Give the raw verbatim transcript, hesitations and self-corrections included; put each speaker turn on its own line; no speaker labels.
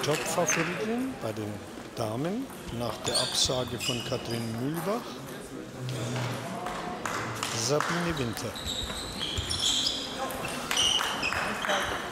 Top-Favoritin bei den Damen nach der Absage von Katrin Mühlbach, Sabine Winter.